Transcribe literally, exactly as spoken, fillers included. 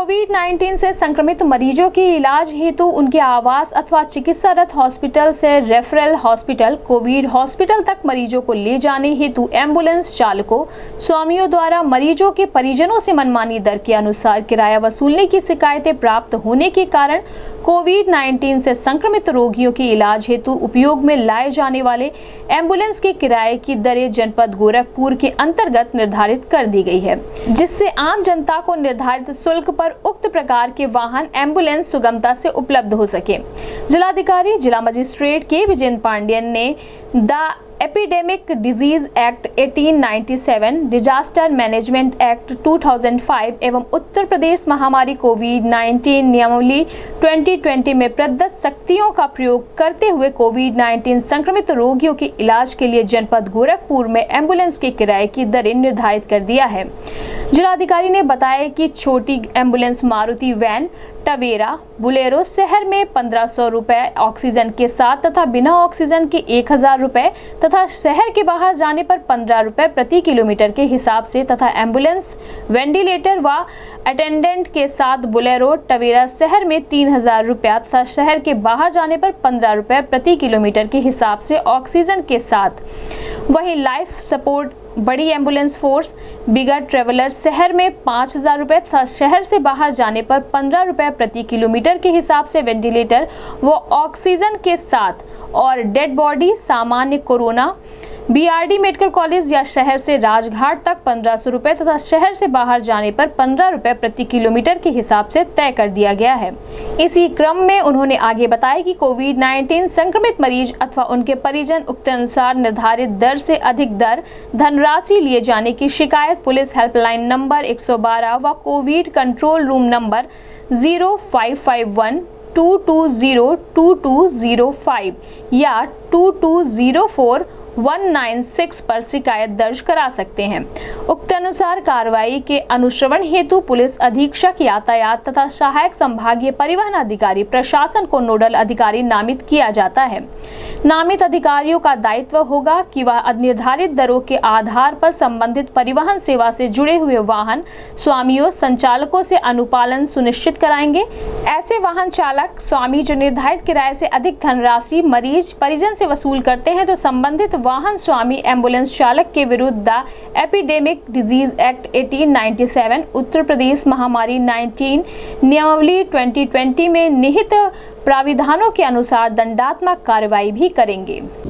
Covid उन्नीस से संक्रमित मरीजों के इलाज हेतु उनके आवास अथवा चिकित्सारत हॉस्पिटल से रेफरल हॉस्पिटल, कोविड हॉस्पिटल तक मरीजों को ले जाने हेतु एम्बुलेंस चालकों, स्वामियों द्वारा मरीजों के परिजनों से मनमानी दर के अनुसार किराया वसूलने की शिकायतें प्राप्त होने के कारण कोविड उन्नीस से संक्रमित रोगियों के इलाज हेतु उपयोग में लाए जाने वाले एम्बुलेंस के किराए की दरें जनपद गोरखपुर के अंतर्गत निर्धारित कर दी गई है, जिससे आम जनता को निर्धारित शुल्क पर उक्त प्रकार के वाहन एम्बुलेंस सुगमता से उपलब्ध हो सके। जिलाधिकारी जिला मजिस्ट्रेट के विजय पांडेयन ने द एपिडेमिक डिजीज एक्ट अठारह सौ सत्तानवे, डिजास्टर मैनेजमेंट एक्ट दो हज़ार पाँच एवं उत्तर प्रदेश महामारी कोविड उन्नीस नियमावली दो हज़ार बीस में प्रदत्त शक्तियों का प्रयोग करते हुए कोविड उन्नीस संक्रमित रोगियों के इलाज के लिए जनपद गोरखपुर में एम्बुलेंस के किराए की दरें निर्धारित कर दिया है। जिलाधिकारी ने बताया कि छोटी ambulance Maruti van, Tavera, Bolero शहर में पंद्रह सौ रुपए ऑक्सीजन के साथ तथा बिना ऑक्सीजन के एक हजार रुपए तथा शहर के बाहर जाने पर पंद्रह रुपए प्रति किलोमीटर के हिसाब से तथा एम्बुलेंस, वेंटिलेटर व अटेंडेंट के साथ बुलेरो, टवेरा शहर में तीन हजार रुपया तथा शहर के बाहर जाने पर पंद्रह रुपए प्रति किलोमीटर के हिसाब से ऑक्सीजन के साथ। वहीं लाइफ सपोर्ट बड़ी एम्बुलेंस फोर्स, बिगर ट्रेवलर शहर में पाँच हजार रुपये तथा शहर से बाहर जाने पर पंद्रह रुपये प्रति किलोमीटर के हिसाब से वेंटिलेटर व ऑक्सीजन के साथ और डेड बॉडी सामान्य कोरोना बीआरडी मेडिकल कॉलेज या शहर से राजघाट तक पंद्रह सौ रुपये तथा शहर से बाहर जाने पर पंद्रह रुपये प्रति किलोमीटर के हिसाब से तय कर दिया गया है। इसी क्रम में उन्होंने आगे बताया कि कोविड उन्नीस संक्रमित मरीज अथवा उनके परिजन उक्त अनुसार निर्धारित दर से अधिक दर धनराशि लिए जाने की शिकायत पुलिस हेल्पलाइन नंबर एक सौ बारह व covid control room number zero five five one two two zero two two zero five या two two zero four one nine six पर शिकायत दर्ज करा सकते हैं। उक्त अनुसार कार्रवाई के अनुश्रवण हेतु पुलिस अधीक्षक यातायात तथा सहायक संभागीय परिवहन अधिकारी प्रशासन को नोडल अधिकारी नामित किया जाता है। नामित अधिकारियों का दायित्व होगा कि वह निर्धारित दरों के आधार पर संबंधित परिवहन सेवा से जुड़े हुए वाहन स्वामियों, संचालकों से अनुपालन सुनिश्चित कराएंगे। ऐसे वाहन चालक स्वामी जो निर्धारित किराए से अधिक धनराशि मरीज परिजन से वसूल करते हैं तो संबंधित वाहन स्वामी एम्बुलेंस चालक के विरुद्ध द एपिडेमिक डिजीज एक्ट अठारह सौ सत्तानवे, उत्तर प्रदेश महामारी उन्नीस नियमावली दो हज़ार बीस में निहित प्राविधानों के अनुसार दंडात्मक कार्रवाई भी करेंगे।